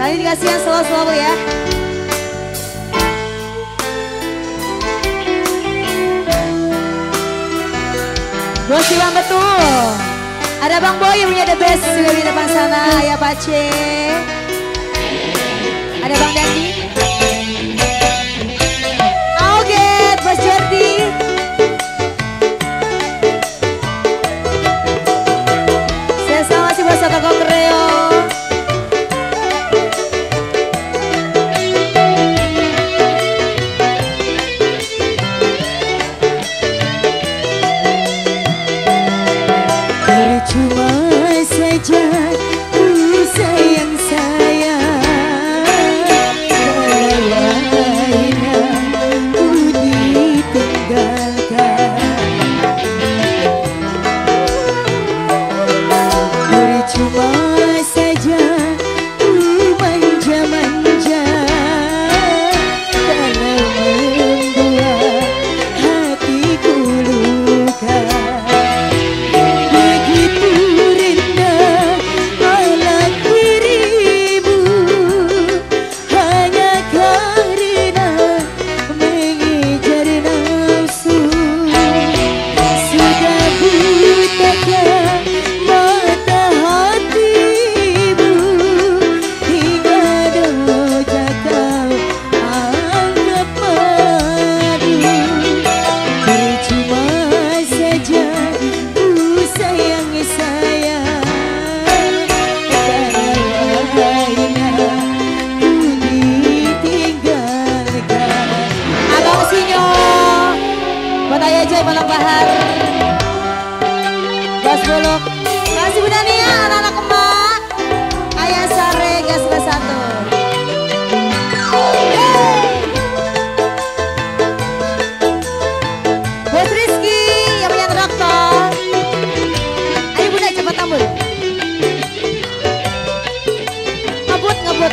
Nanti dikasih yang slow-slow ya. Bos Iwan betul. Ada Bang Boy yang punya the best juga di depan sana ya Pak C. Ada Bang Dandi. Auget Bos Jordi. Saya sama si Bos Toko Kreo. Cuma saja ku sayang kalau ku ditinggalkan. Percuma saja ku manja-manja kalau membuat hatiku luka. Malam Bahar Bas Buluk. Masih Bunda Nia, anak-anak emak Ayah Sare gas bersatu. Bos Rizky yang punya traktor. Ayo Bunda cepat tambul. Ngebut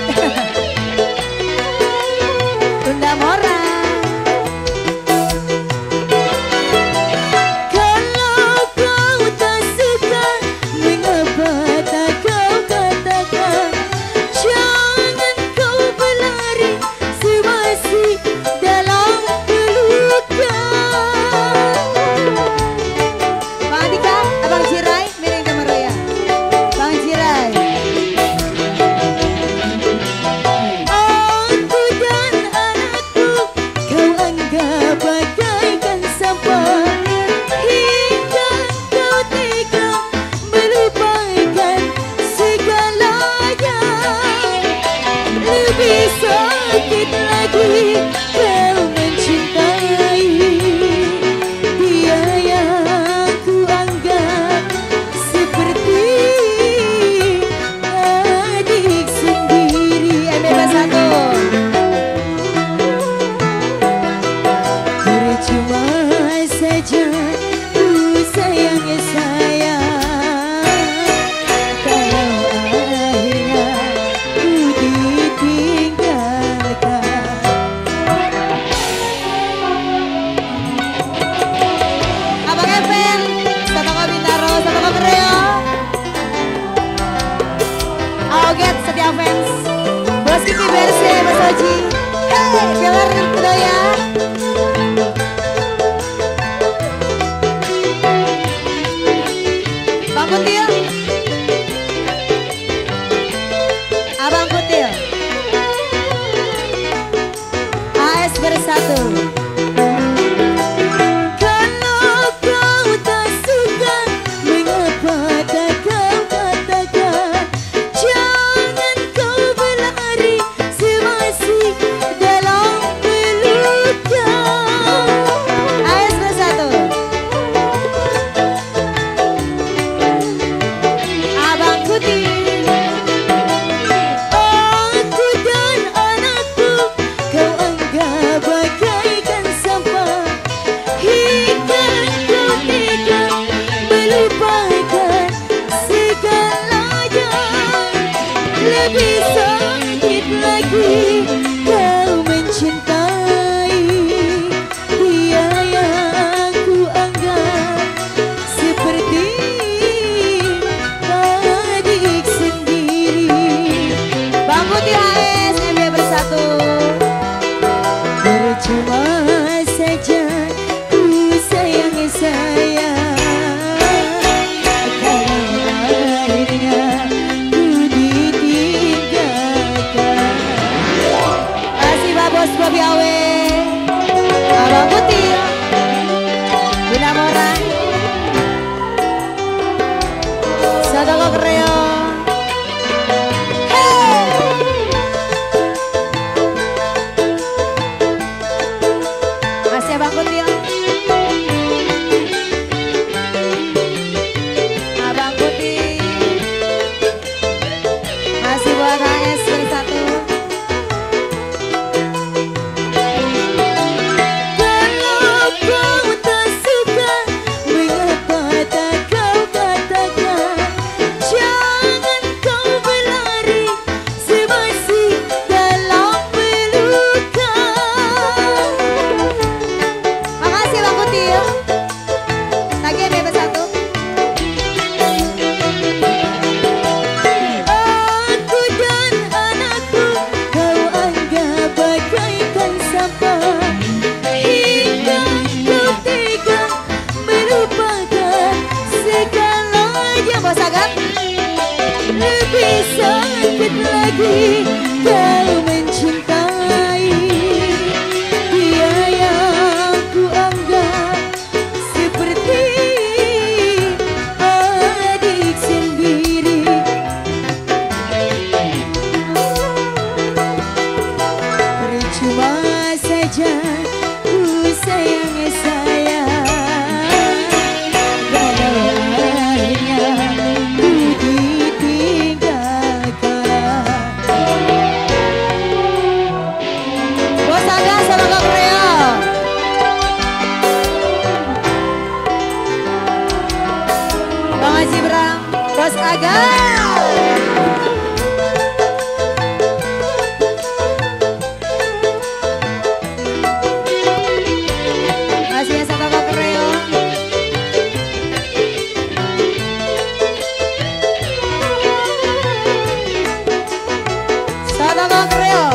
Bunda Mora. Sakit lagi kau mencintai dia yang ku anggap seperti adik sendiri. Bebas satu. Percuma saja ku sayang kalau akhirnya ku ditinggalkan. Abang Evan, Satoko Bintaro, Satoko Kreo. Auget setia fans. Bos Kiki Berse, Bos Oji. Hey, Gelar Kedoya. Bang Kutil. Abang Kutil. AS bersatu. Sadako Kreo. Masih Abang Kutil. Abang Kutil. Masih buat HS bersatu. Lebih sakit lagi kau mencintai dia yang ku anggap seperti adik sendiri. Percuma saja ku sayang sayang. Bos Aga. Masih yang Sadako Kreo. Sadako Kreo.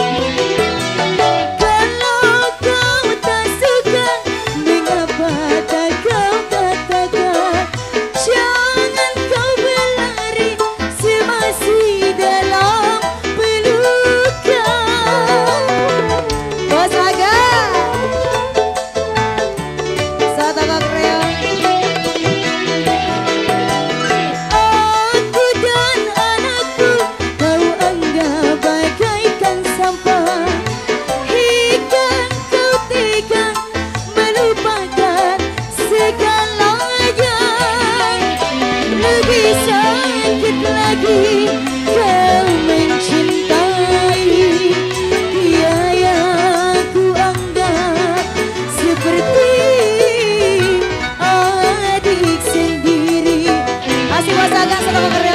Kalau kau tak suka, mengapa tak kau katakan? Jangan kau berlari semasi dalam pelukan. Bos Aga. Sadako Kreo. Aku dan anakku kau anggap bagaikan sampah. Hingga kau tega melupakan segalanya. Lebih sakit lagi kau mencintai dia yang ku anggap seperti adik sendiri. Masih Bos Aga Sadako Kreo.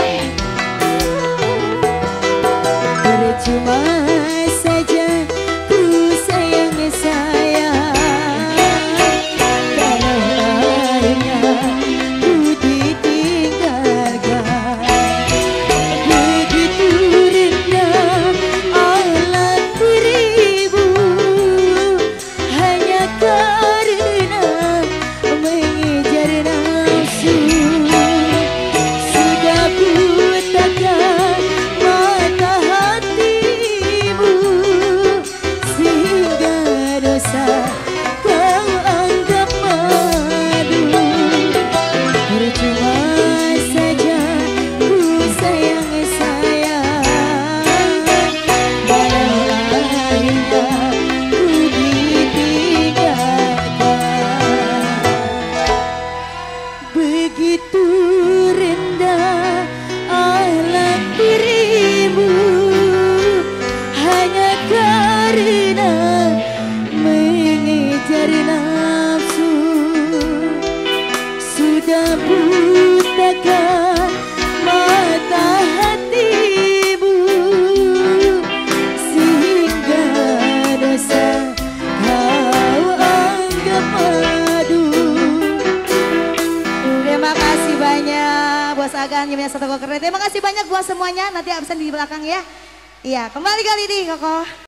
Percuma saja ku sayang sayang. Kalau akhirnya ku ditinggalkan, begitu rendah alat dirimu hanya karena mengejar nafsu. Sudah butakan mata hatimu sehingga dosa kau anggap madu. Percuma saja ku sayang sayang. Walau akhirnya ku ditinggalkan, begitu rendah akhlak dirimu hanya karena mengejar nafsu. Sudah butakan mata hatimu sehingga dosa kau anggap madu. Terima kasih banyak Bos Aga yang Sadako Kreo. Terima kasih banyak buat semuanya. Nanti absen di belakang ya. Iya, kembali kali ini Koko.